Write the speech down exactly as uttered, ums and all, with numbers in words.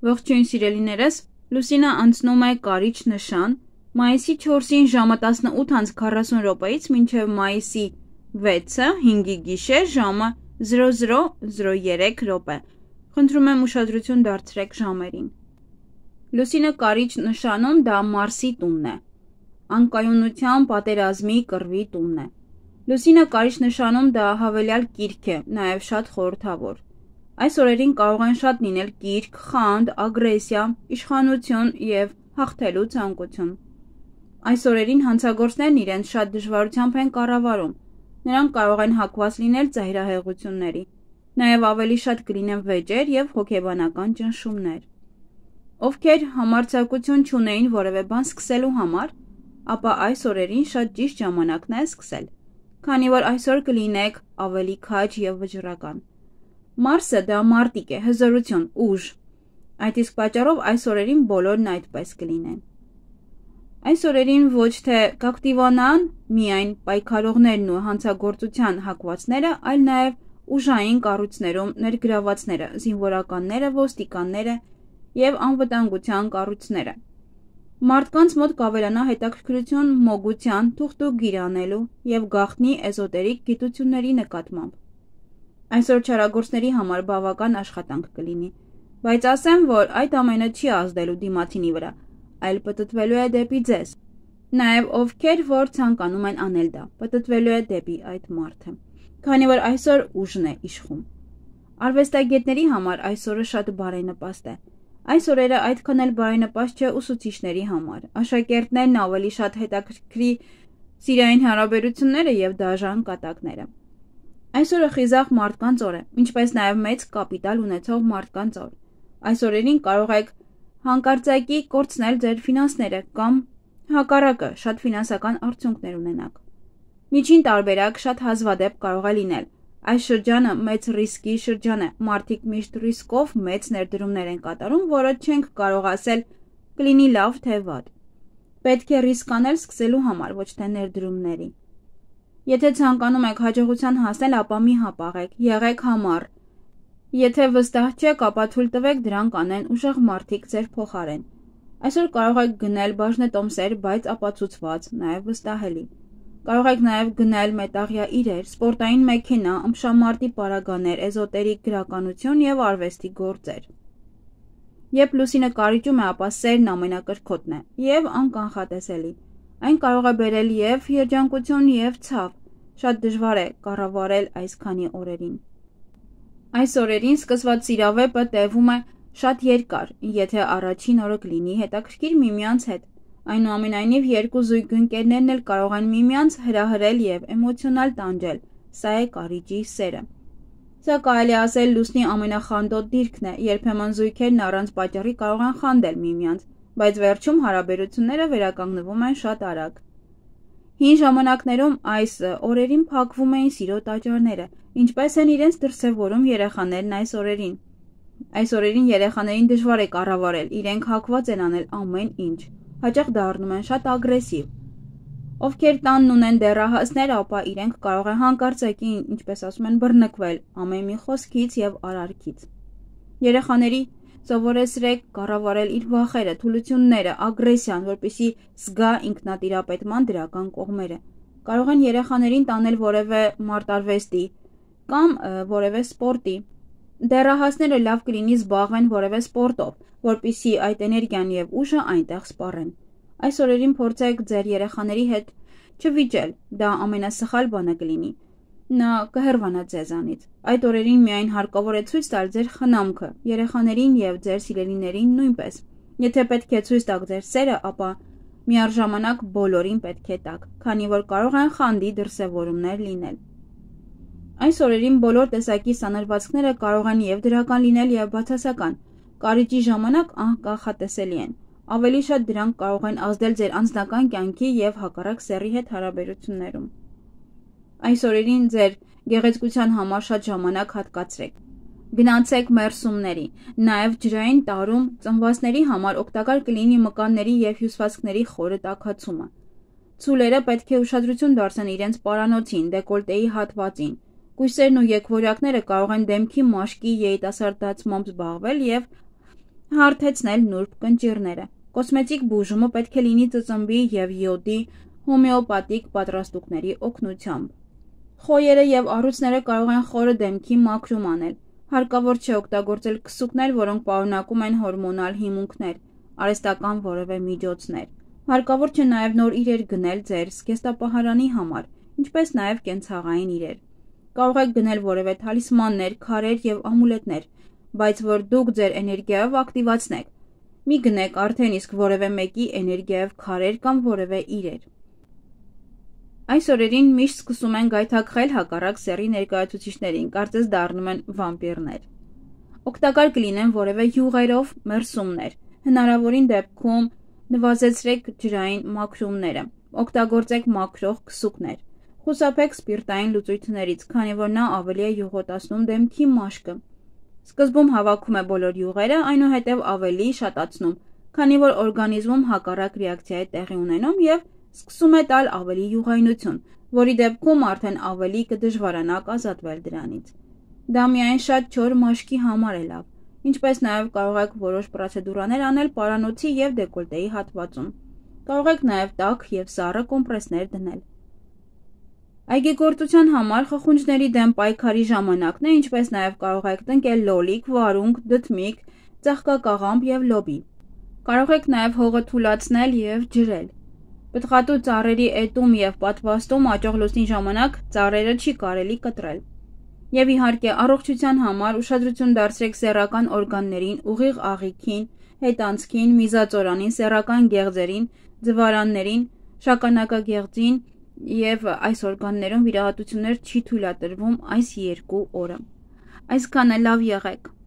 Ողջույն սիրելիներս, Լուսինա անցնում է կարիճ նշան, մայիսի չորսին ժամը տասնութ հանց քառասուն րոպեից մինչև մայիսի վեցը հինգի գիշեր ժամը զրո զրո զրո երեք րոպե։ Խնդրում եմ ուշադրություն դարձրեք ժամերին։ Լուսինը կարիճ նշանում դա Մարսի տունն է։ Անկայունության, պատերազմի, կռվի տունն է։ Լուսինը կարիճ նշանում դա հավելյալ կիրք է, նաև շատ խորհրդավոր։ Այս օրերին կարող են շատ լինել կիրք, խանդ, ագրեսիա, իշխանություն և հաղթելու ցանկություն։ Այս օրերին հանցագործներն իրենց շատ դժվարությամբ են կառավարում։ Նրանք կարող են հակված լինել ծայրահեղությունների։ Նաև ավելի շատ կլինեն վեճեր և հոգեբանական ճնշումներ։ Ովքեր համարձակություն չունեին որևէ բան սկսելու համար, ապա այս օրերին շատ ճիշտ ժամանակն է սկսել, քանի որ այսօր կլինեք ավելի քաջ և վճռական։ Մարսը դա մարտիկ է, հզորություն, ուժ։ Այդ իսկ պատճառով այս օրերին բոլորն այդպես կլինեն։ Այս օրերին ոչ թե կակտիվանան միայն պայքարողներն ու հանցագործության հակվածները, այլ նաև ուժային կառույցներում ներգրավվածները, զինվորականները, ոստիկանները և անվտանգության կառույցները։ Մարդկանց մոտ կավելանա հետաքրքրություն մոգության, թուղթ ու գիր անելու և գաղտնի էզոտերիկ գիտությունների նկատմամբ։ Այսօր չարագործների համար բավական աշխատանք կլինի, բայց ասեմ, որ այդ ամենը չի ազդելու դիմացինի վրա, այլ պտտվելու է դեպի ձեզ։ Նաև ովքեր որ ցանկանում են անել դա, պտտվելու է դեպի այդ մարդը, քանի որ այսօր ուժն է իշխում։ Արվեստագետների համար այսօրը շատ բարենպաստ է։ Այս օրերը այդքան էլ բարենպաստ չէ ուսուցիչների համար։ Աշակերտներն ավելի շատ հետաքրքրի սիրային հարաբերությունները և դաժան կատակները։ Այսօրը խիզախ մարդկանց օր է, ինչպես նաև մեծ կապիտալ ունեցող մարդկանց օր։ Այս օրերին կարող եք հանկարծակի կորցնել ձեր ֆինանսները կամ հակառակը շատ ֆինանսական արդյունքներ ունենաք։ Միջին տարբերակ շատ հազվադեպ կարող է լինել։ Այս շրջանը մեծ ռիսկի շրջան է, մարդիկ միշտ ռիսկով մեծ ներդրումներ են կատարում, որը չենք կարող ասել կլինի լավ թե վատ։ Պետք է ռիսկ անել սկսելու համար, ոչ թե ներդրումների։ Եթե ցանկանում եք հաջողության հասնել, ապա մի հապաղեք, եղեք համառ։ Եթե վստահ չեք, ապա թույլ տվեք դրանք անեն ուժեղ մարդիկ ձեր փոխարեն։ Այսօր կարող եք գնել բաժնետոմսեր, բայց ապացուցված, նաև վստահելի։ Կարող եք նաև գնել մետաղյա իրեր, սպորտային մեքենա, ըմբշամարտի պարագաներ, էզոտերիկ գրականություն և արվեստի գործեր։ Երբ լուսինը կարիճում է, ապա սերն ամենակրքոտն է և անկանխատեսելի։ Այն կարող է բերել և երջանկություն, և ցավ։ Շատ դժվար է կառավարել այսքանի օրերին։ Այս օրերին սկսված սիրավեպը տևում է շատ երկար, եթե առաջին օրը կլինի հետաքրքիր միմյանց հետ։ Այնուամենայնիվ երկու զույգ ընկերներն էլ կարող են միմյանց հրահրել և էմոցիոնալ տանջել։ Սա է կարիճի սերը։ Սա կարելի ասել լուսնի ամենախանդոտ դիրքն է, երբեմն զույգերն առանց պատճառի կարող են խանդել միմյանց, բայց վերջում հարաբերությունները վերականգնվում են շատ արագ։ Հին ժամանակներում այս օրերին փակվում էին սիրո տաճարները, ինչպես են իրենց դրսևորում երեխաներն այս օրերին։ Այս օրերին երեխաներին դժվար է կառավարել, իրենք հակված են անել ամեն ինչ, հաճախ դառնում են շատ ագրեսիվ։ Ովքեր տանն ունեն դեռահասներ, ապա իրենք կարող են հանկարծակի, ինչպես ասում են, բռնկվել ամեն մի խոսքից և արարքից։ Երեխաների սովորեցրեք կառավարել իր վախերը, թուլությունները, ագրեսիան, որպեսզի զգա ինքնատիրապետման դրական կողմերը։ Կարող են երեխաներին տանել որևէ մարտարվեստի կամ որևէ սպորտի։ Դեռահասները լավ կլինի զբաղվեն որևէ սպորտով, որպեսզի այդ էներգիան և ուժը այնտեղ սպառեն։ Այս օրերին փորձեք ձեր երեխաների հետ չվիճել, դա ամենասխալ բանը կլինի։ Նա կհեռվանա ձեզանից։ Այդ օրերին միայն հարկավոր է ցույց տալ ձեր խնամքը, երեխաներին և ձեր սիրելիներին նույնպես։ Եթե պետք է ցույց տաք ձեր սերը, ապա միառժամանակ բոլորին պետք է տաք, քանի որ կարող են խանդի դրսևորումներ լինել։ Այս օրերին բոլոր տեսակի սանրվածքները կարող են և դրական լինել, և բացասական։ Կարիճի ժամանակ անկանխատեսելի են։ Ավելի շատ դրանք կարող են ազդել ձեր անձնական կյանքի և հակառակ սեռի հետ հարաբերություններում։ Այս օրերին ձեր գեղեցկության համար շատ ժամանակ հատկացրեք։ Գնացեք մերսումների, նաև ջրային տարում ծնվածների համար օգտակար կլինի մկանների և հյուսվածքների խորը տաքացումը։ Ցուլերը պետք է ուշադրություն դարձնեն իրենց պարանոցին, դեկոլտեի հատվածին։ Կույսերն ու եկվորյակները կարող են դեմքի մաշկի երիտասարդացմամբ զբաղվել և Հարթեցնել նուրբ կնճիռները։ Կոսմետիկ բուժումը պետք է լինի ծծմբի և յոդի հոմեոպաթիկ պատրաստուկների օգնությամբ։ Խոյերը և առյուծները կարող են խորը դեմքի մաքրում անել։ Հարկավոր չէ օգտագործել քսուկներ, որոնք պարունակում են հորմոնալ հիմունքներ, արհեստական որևէ միջոցներ։ Հարկավոր չէ նաև նոր իրեր գնել ձեր զգեստապահարանի համար, ինչպես նաև կենցաղային իրեր։ Կարող եք գնել որևէ թալիսմաններ, քարեր և ամուլետներ, բայց որ դուք ձեր էներգիայով ակտիվացնեք։ Մի գնեք արդեն իսկ որևէ մեկի էներգիայով քարեր կամ որևէ իրեր։ Այս օրերին միշտ սկսում են գայթակղել հակառակ սեռի ներկայացուցիչներին, կարծես դառնում են վամպիրներ։ Օգտակար կլինեն որևէ յուղերով մերսումներ։ Հնարավորին դեպքում նվազեցրեք ջրային մաքրումները։ Օգտագործեք մաքրող քսուկներ։ Խուսափեք սպիրտային լուծույթներից, քանի որ նա ավելի է յուղոտացնում դեմքի մաշկը։ Սկզբում հավաքում է բոլոր յուղերը, այնուհետև ավելի շատացնում, քանի որ օրգանիզմում հակառակ ռեակցիա է տեղի ունենում և սկսում է տալ ավելի յուղայնություն, որի դեպքում արդեն ավելի կդժվարանաք ազատվել դրանից։ Դա միայն շատ չոր մաշկի համար է լավ, ինչպես նաև կարող եք որոշ պրոցեդուրաներ անել պարանոցի և դեկոլտեի հատվածում։ Կարող եք նաև տաք և սառը կոմպրեսներ դնել։ Այգեգործության համար խխունջների դեմ պայքարի ժամանակն է, ինչպես նաև կարող եք տնկել լոլիկ, վարունգ, դդմիկ, ծաղկակաղամբ և լոբի։ Կարող եք նաև հողը թուլացնել և ջրել։ Պտղատու ծառերի էտում և պատվաստում աճող լուսնի ժամանակ ծառերը չի կարելի կտրել։ Եվ իհարկե առողջության համար ուշադրություն դարձրեք սեռական օրգաններին, ուղիղ աղիքին, հետանցքին, միզածորանին, սեռական գեղձերին, ձվարաններին, շագանակագեղձին և այս օրգաններում վիրահատություններ չի թույլատրվում այս երկու օրը։ Այսքանը լավ եղեք։